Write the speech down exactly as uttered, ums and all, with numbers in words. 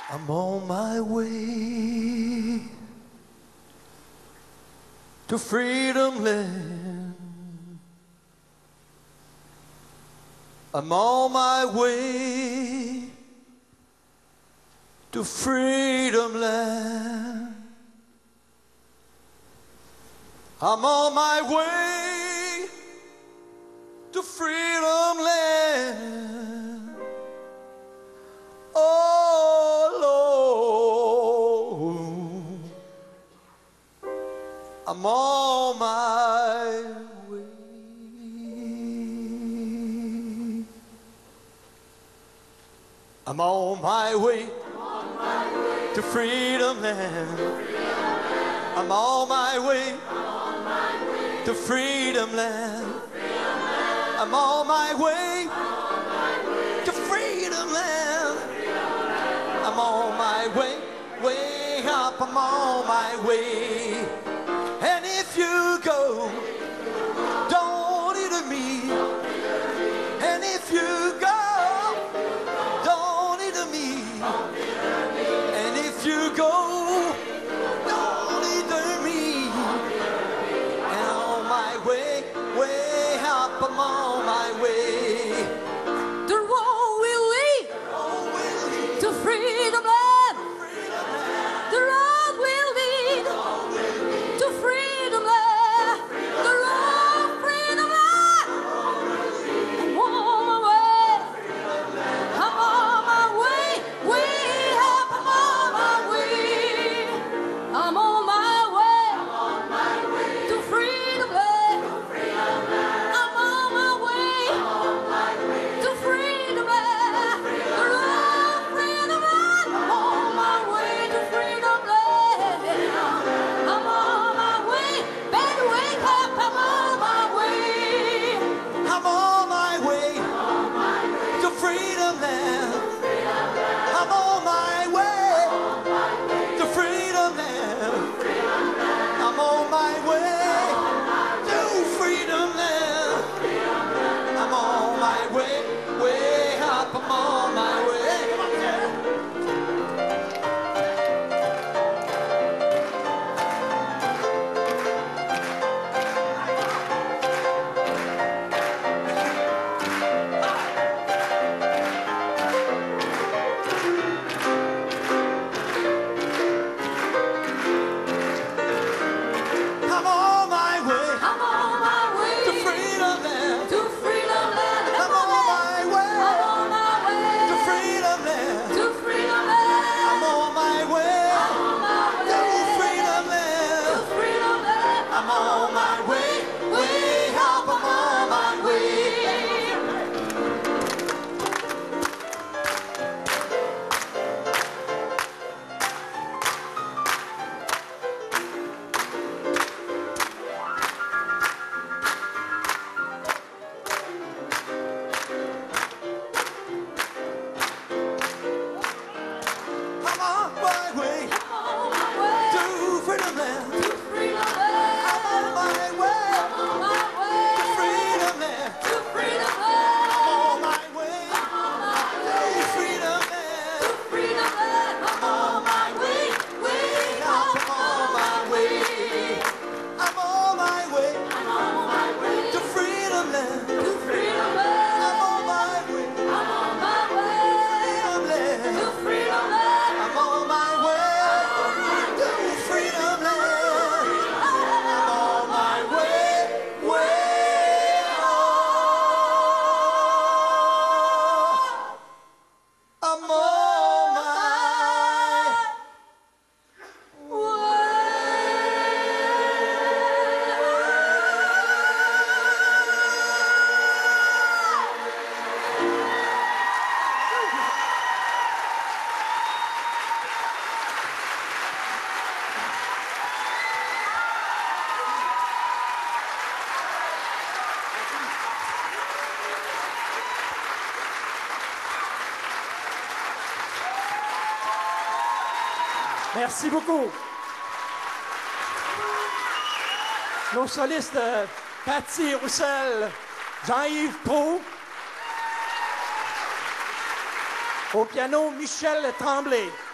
I'm on my way to freedom land. I'm on my way to freedom land. I'm on my way to freedom land. Oh Lord, I'm on my way. I'm on my way, on my way to freedom land. I'm on my way, on my way to freedom land. I'm on my way, on my way to freedom land. I'm on my way, way up, I'm on my way. And if you go, don't hinder me. And if you go, don't hinder me. And if you go, don't hinder me. And on my way, way up, I'm on my way. The road will lead to freedom land. The road will lead to freedom land. The road, freedom land. I'm on my way. I'm on my way. Way up, I'm on my way. I'm on my way to freedom land. I'm on my way to freedom land. The road, freedom land. I'm on my way to freedom land. I'm on my way. Better wake up. I'm on my way. I'm on my way to freedom land. I'm on my way to freedom land. I'm on my way to freedom land. I'm on my way, way up, I'm on my way. Come on, Sarah. I'm on my way I'm on my way to freedom land. to freedom land. I'm on my way I'm on my way to freedom land. to freedom land. I'm on my way I'm on my to way freedom land. to freedom land. I'm on my way, way up, I'm on my way. I'm on my way I'm on my way to freedom land. to freedom land. I'm on my way I'm on my way to freedom land. to freedom I'm land. on my way I'm on my to way freedom to land. freedom land. I'm on my way, way up. I'm on my way. I'm on my way I'm on my way to freedom land. to freedom I'm land. on my way I'm on my way freedom land. to freedom land. I'm on my way to freedom land. I'm on my way, way up. I'm on my Merci beaucoup. Nos solistes, euh, Patty Roussel, Jean-Yves Proulx. Au piano, Michel Tremblay.